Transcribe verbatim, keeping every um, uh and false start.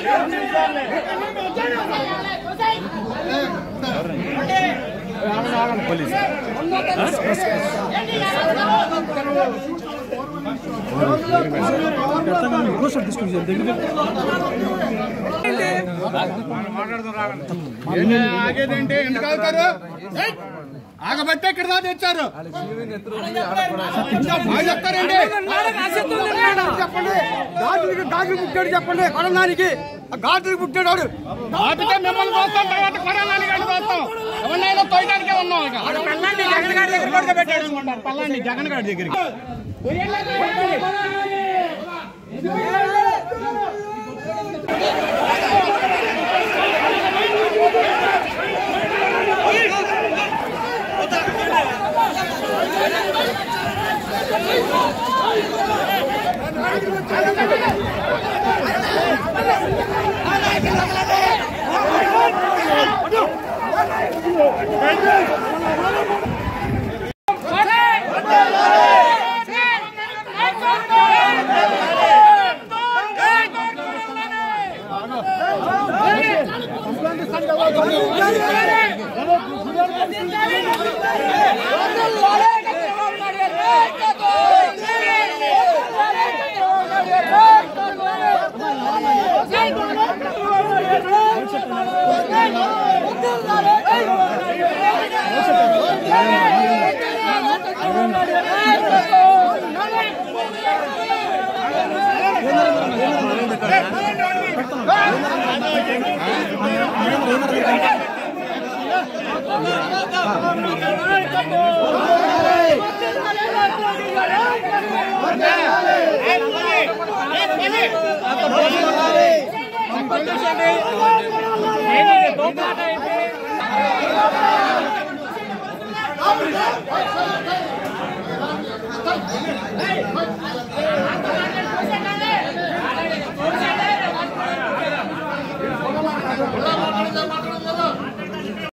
Police ఆగేదంటే ఎందుకు ఆగుతారు? ఆగబట్టే ఇక్కడ దాకా తెచ్చారు. చెప్తారండి చెప్పండి. గాజులకి గాజులు పుట్టాడు చెప్పండి. కొడనానికి గాజులు పుట్టాడు. ఆపితే మిమ్మల్ని చూస్తాం, తర్వాత కొడనాని గారిని చూస్తాం. ఎవరినైనా తోయడానికే ఉన్నాం. పల్లాన్ని జగన్ గారి దగ్గర కూడా పెట్టాడు అనుకుంటారు. పల్లాన్ని జగన్ గారి దగ్గరికి Hey!